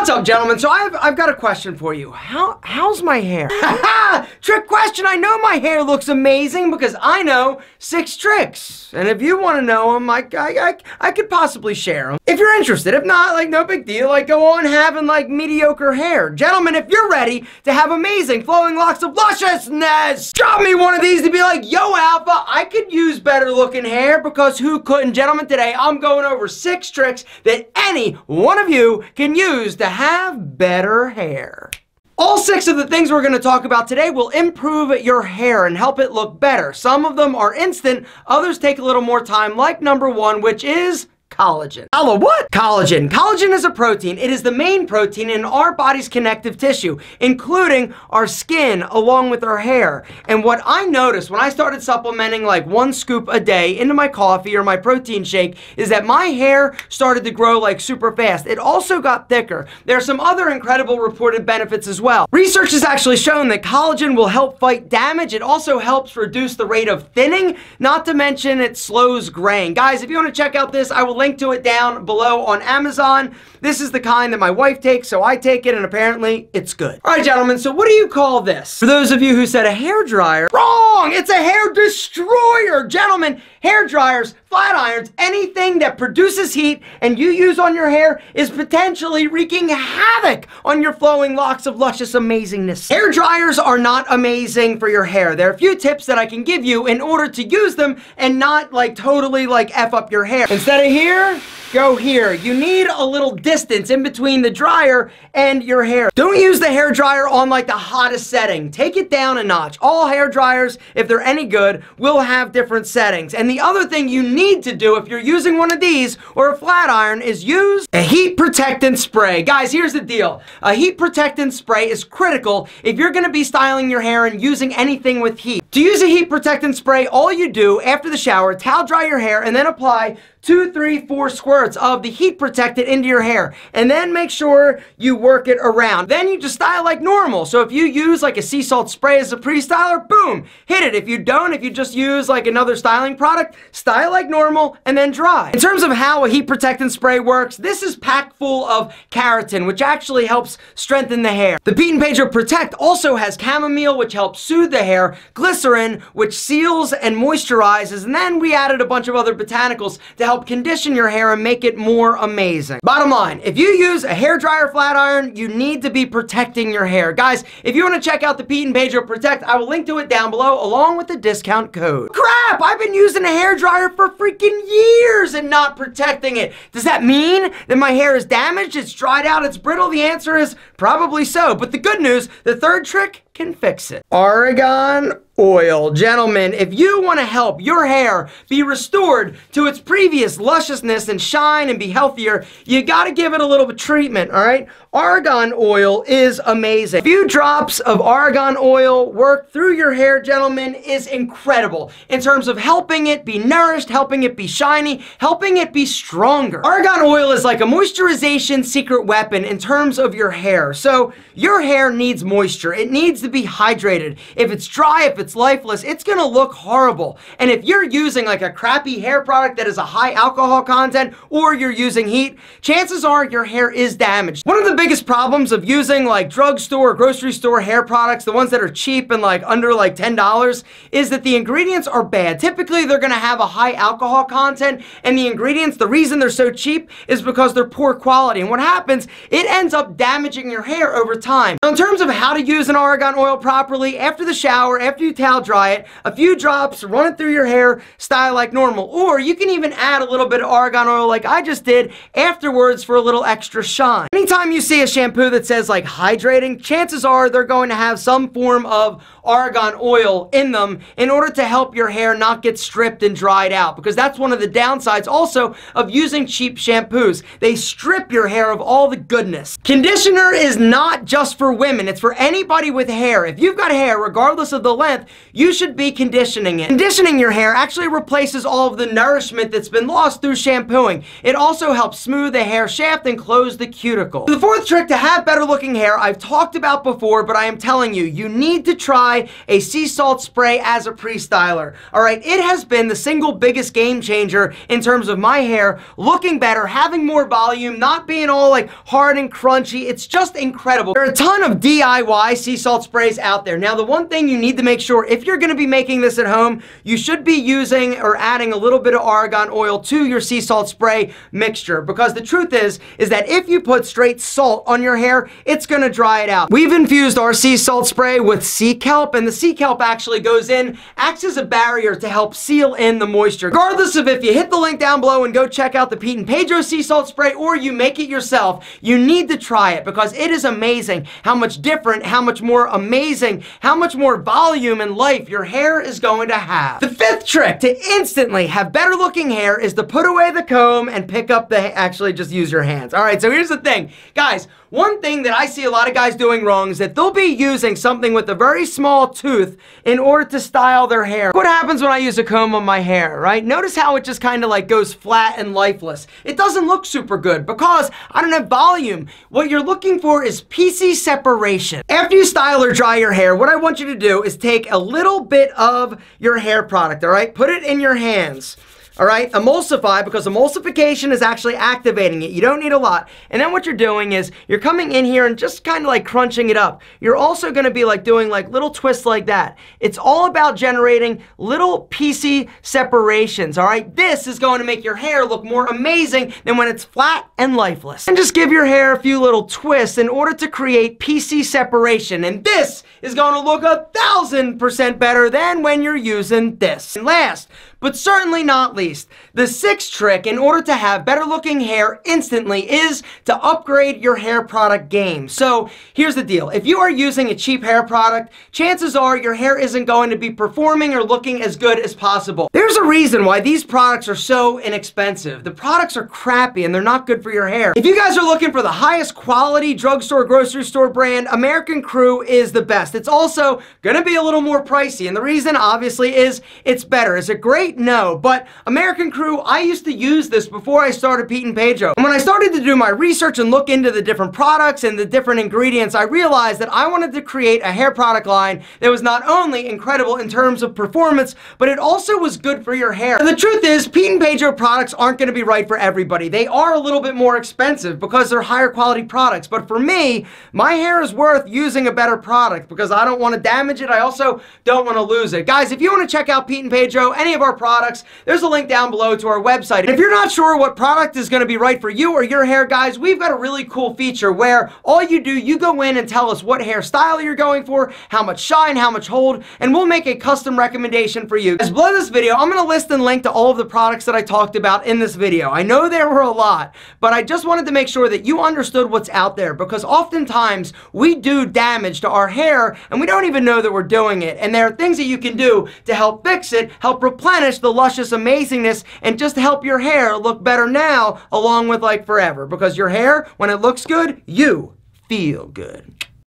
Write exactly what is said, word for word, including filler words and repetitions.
What's up, gentlemen? So I've, I've got a question for you. How How's my hair? Ha! Trick question. I know my hair looks amazing because I know six tricks. And if you want to know them, I, I, I, I could possibly share them. If you're interested. If not, like, no big deal. Like, go on having, like, mediocre hair. Gentlemen, if you're ready to have amazing flowing locks of lusciousness, drop me one of these to be like, yo, Alpha, I could use better looking hair, because who couldn't? Gentlemen, today I'm going over six tricks that any one of you can use to have better hair. All six of the things we're going to talk about today will improve your hair and help it look better. Some of them are instant, others take a little more time, like number one, which is collagen. Hello, what? Collagen. Collagen is a protein. It is the main protein in our body's connective tissue, including our skin along with our hair. And what I noticed when I started supplementing like one scoop a day into my coffee or my protein shake is that my hair started to grow like super fast. It also got thicker. There are some other incredible reported benefits as well. Research has actually shown that collagen will help fight damage. It also helps reduce the rate of thinning, not to mention it slows graying. Guys, if you want to check out this, I will link to it down below on Amazon. This is the kind that my wife takes, so I take it, and apparently it's good. All right, gentlemen, so what do you call this? For those of you who said a hair dryer, wrong! It's a hair destroyer! Gentlemen, hair dryers, flat irons, anything that produces heat and you use on your hair is potentially wreaking havoc on your flowing locks of luscious amazingness. Hair dryers are not amazing for your hair. There are a few tips that I can give you in order to use them and not like totally like F up your hair. Instead of here, go here. You need a little distance in between the dryer and your hair. Don't use the hair dryer on like the hottest setting. Take it down a notch. All hair dryers, if they're any good, will have different settings. And the other thing you need to do if you're using one of these or a flat iron is use a heat protectant spray. Guys, here's the deal. A heat protectant spray is critical if you're going to be styling your hair and using anything with heat. To use a heat protectant spray, all you do after the shower, towel dry your hair and then apply two, three, four squirts of the heat protectant into your hair. And then make sure you work it around. Then you just style like normal. So if you use like a sea salt spray as a pre-styler, boom, hit it. If you don't, if you just use like another styling product, style like normal and then dry. In terms of how a heat protectant spray works, this is packed full of keratin, which actually helps strengthen the hair. The Pete and Pedro Protect also has chamomile, which helps soothe the hair, glycerin, which seals and moisturizes, and then we added a bunch of other botanicals to help condition your hair and make it more amazing. Bottom line, if you use a hair dryer flat iron, you need to be protecting your hair. Guys, if you want to check out the Pete and Pedro Protect, I will link to it down below along with the discount code. Crap! I've been using a hair dryer for freaking years and not protecting it. Does that mean that my hair is damaged, it's dried out, it's brittle? The answer is probably so. But the good news, the third trick can fix it. Argan oil. Gentlemen, if you want to help your hair be restored to its previous lusciousness and shine and be healthier, you gotta give it a little bit of treatment, all right? Argan oil is amazing. A few drops of argan oil work through your hair, gentlemen, is incredible in terms of helping it be nourished, helping it be shiny, helping it be stronger. Argan oil is like a moisturization secret weapon in terms of your hair. So your hair needs moisture. It needs to be hydrated. If it's dry, if it's lifeless, it's gonna look horrible. And if you're using like a crappy hair product that has a high alcohol content, or you're using heat, chances are your hair is damaged. One of the biggest problems of using like drugstore or grocery store hair products, the ones that are cheap and like under like ten dollars, is that the ingredients are bad. Typically, they're gonna have a high alcohol content, and the ingredients, the reason they're so cheap is because they're poor quality. And what happens, it ends up damaging your hair over time. Now, in terms of how to use an argan oil properly, after the shower, after you towel dry it, a few drops, run it through your hair, style like normal. Or you can even add a little bit of argan oil like I just did afterwards for a little extra shine. Anytime you see a shampoo that says like hydrating, chances are they're going to have some form of argan oil in them in order to help your hair not get stripped and dried out, because that's one of the downsides also of using cheap shampoos. They strip your hair of all the goodness. Conditioner is not just for women, it's for anybody with hair. If you've got hair, regardless of the length, you should be conditioning it. Conditioning your hair actually replaces all of the nourishment that's been lost through shampooing. It also helps smooth the hair shaft and close the cuticle. The fourth fourth trick to have better looking hair, I've talked about before, but I am telling you, you need to try a sea salt spray as a pre-styler. All right, it has been the single biggest game changer in terms of my hair looking better, having more volume, not being all like hard and crunchy. It's just incredible. There are a ton of D I Y sea salt sprays out there. Now, the one thing you need to make sure, if you're gonna be making this at home, you should be using or adding a little bit of argan oil to your sea salt spray mixture, because the truth is, is that if you put straight salt on your hair, it's gonna dry it out. We've infused our sea salt spray with sea kelp, and the sea kelp actually goes in, acts as a barrier to help seal in the moisture. Regardless of if you hit the link down below and go check out the Pete and Pedro sea salt spray, or you make it yourself, you need to try it, because it is amazing how much different, how much more amazing, how much more volume and life your hair is going to have. The fifth trick to instantly have better looking hair is to put away the comb and pick up the, actually just use your hands. All right, so here's the thing. Guys, one thing that I see a lot of guys doing wrong is that they'll be using something with a very small tooth in order to style their hair. What happens when I use a comb on my hair, right? Notice how it just kind of like goes flat and lifeless. It doesn't look super good because I don't have volume. What you're looking for is piecey separation. After you style or dry your hair, what I want you to do is take a little bit of your hair product, all right? Put it in your hands. All right, emulsify, because emulsification is actually activating it. You don't need a lot. And then what you're doing is you're coming in here and just kind of like crunching it up. You're also going to be like doing like little twists like that. It's all about generating little piecey separations, all right? This is going to make your hair look more amazing than when it's flat and lifeless. And just give your hair a few little twists in order to create piecey separation. And this is going to look a thousand percent better than when you're using this. And last, but certainly not least, the sixth trick in order to have better looking hair instantly is to upgrade your hair product game. So here's the deal. If you are using a cheap hair product, chances are your hair isn't going to be performing or looking as good as possible. There's a reason why these products are so inexpensive. The products are crappy and they're not good for your hair. If you guys are looking for the highest quality drugstore, grocery store brand, American Crew is the best. It's also gonna be a little more pricey, and the reason obviously is it's better. Is it great? No, but American Crew, I used to use this before I started Pete and Pedro. And when I started to do my research and look into the different products and the different ingredients, I realized that I wanted to create a hair product line that was not only incredible in terms of performance, but it also was good for your hair. And the truth is, Pete and Pedro products aren't going to be right for everybody. They are a little bit more expensive because they're higher quality products. But for me, my hair is worth using a better product because I don't want to damage it. I also don't want to lose it. Guys, if you want to check out Pete and Pedro, any of our products, there's a link down below to our website. And if you're not sure what product is going to be right for you or your hair, guys, we've got a really cool feature where all you do, you go in and tell us what hairstyle you're going for, how much shine, how much hold, and we'll make a custom recommendation for you. As below this video, I'm going to list and link to all of the products that I talked about in this video. I know there were a lot, but I just wanted to make sure that you understood what's out there, because oftentimes we do damage to our hair and we don't even know that we're doing it. And there are things that you can do to help fix it, help replenish the luscious amazingness, and just help your hair look better now along with like forever, because your hair, when it looks good, you feel good.